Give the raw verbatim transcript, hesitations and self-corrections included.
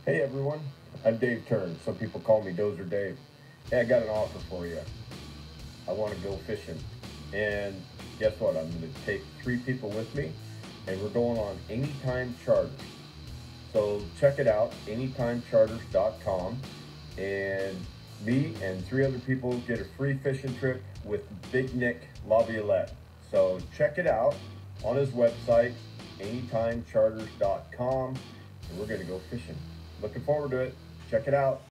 Hey everyone, I'm Dave Turn. Some people call me Dozer Dave. Hey, I got an offer for you. I want to go fishing. And guess what? I'm going to take three people with me and we're going on Anytime Charters. So check it out, anytime charters dot com. And me and three other people get a free fishing trip with Big Nick LaViolette. So check it out on his website, anytime charters dot com. And we're going to go fishing. Looking forward to it. Check it out.